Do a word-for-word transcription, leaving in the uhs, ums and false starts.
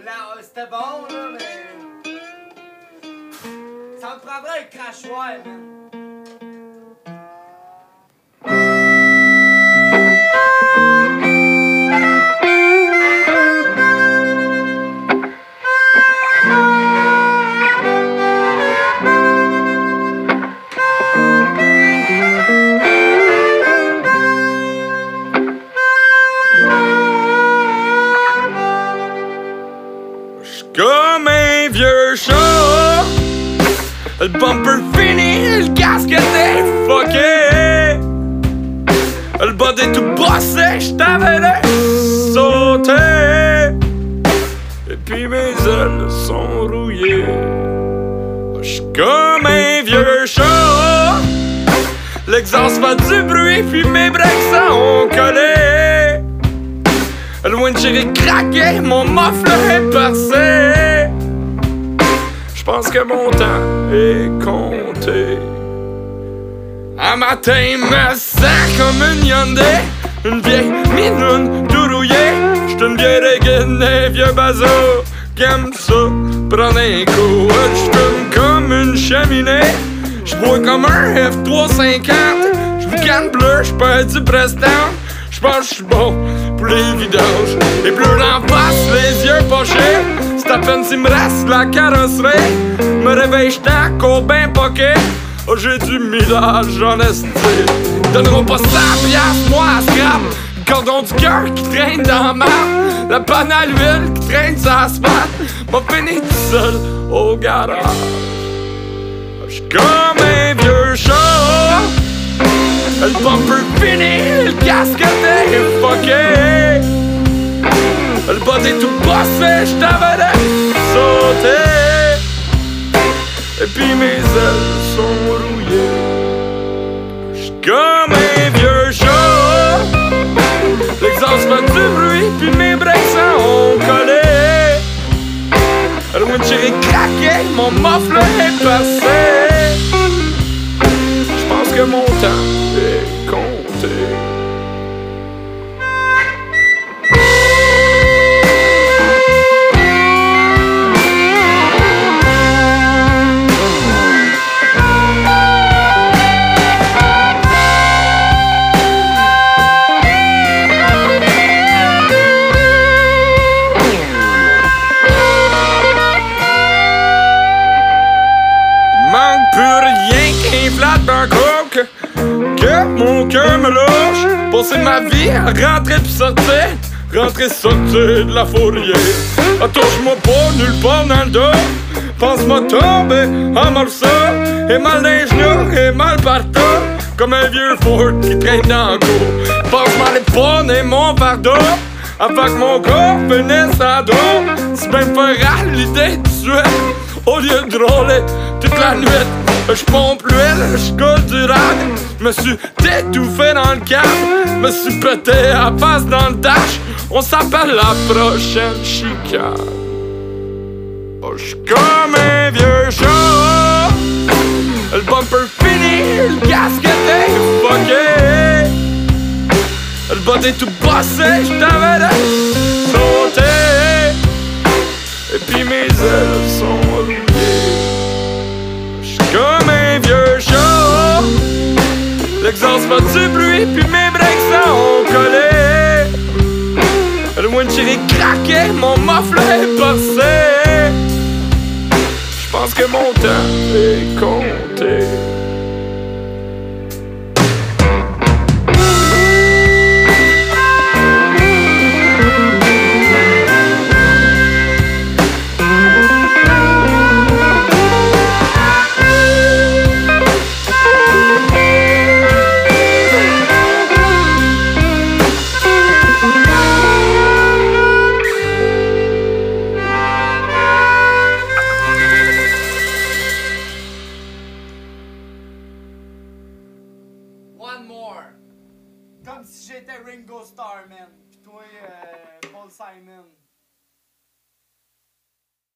Là, c'était bon, là, mais... Ça me prendrait un crachoir, man. Comme un vieux chat, le bumper fini, le casque est fucké, le bas est tout bossé, j't'avais de sauter, et puis mes ailes sont rouillées. J'suis comme un vieux chat, l'exhaust fait du bruit, puis mes breaks sont collés. Loin de gérer craquer, mon muffler est percé. J'pense que mon temps est compté. Un matin, me sens comme une Hyundai, une vieille minoune tout rouillée. J'suis une vieille réguine, un vieux bazo qui aime ça, prendre un coup. J'fume comme une cheminée, j'bois comme un F trois cinquante. J'vous canne bleu, j'perds du prestant. J'pense j'suis bon pour les vidanges. Les bleus d'en face, les yeux pochés. C'est à peine s'il me reste la carrosserie. Me réveille, j't'en qu'au ben poqué. Oh, j'ai du millage en esti. Donneront pas cent piastres, moi à scrap. Le cordon du cœur qui traîne dans la marde. La panne à l'huile qui traîne sur l'asphalte. M'a fini tout seul au garage. J'suis comme un vieux chat. Le bumper fini, le casque est fucké, le bas est tout bossé, j't'avais de sauter, et puis mes ailes sont rouillées. J'suis comme un vieux chat, l'exhaust fait du bruit, puis mes breaks sont collés. Loin de gérer craquer, mon muffler est percé. J'pense que mon temps est compté. Manque plus rien qu'un flat d'un coke, que mon cœur me lâche. Passer ma vie à rentrer pis sortir, rentrer sortir de la fourrière. Attouche-moi pas nulle part dans le dos, pense-moi tomber en morceaux. Et mal dans les genoux et mal partout, comme un vieux Ford qui traîne dans le cour. Pense-moi les bonnes et mon fardeau, avant que mon corps finisse à dos. C'est même pas rare l'idée de tuer, au lieu de rôler toute la nuit. J'pompe l'huile, j'coule du rag. Me suis étouffé dans le câble, me suis pété à face dans le dash. On s'appelle la prochaine chicane. Oh, j'suis comme un vieux chat, le bumper fini, le casque est fucké, le bas est tout bossé, j't'avais de sauter, et puis mes ailes sont rouillées. J'suis comme un vieux chat, l'exhaust fait du bruit, puis mes breaks sont collés. Loin de gérer craquer, mon muffler est percé. J'pense que mon temps est compté. One more. Comme si j'étais Ringo Starr, man. Pis toi, euh, Paul Simon.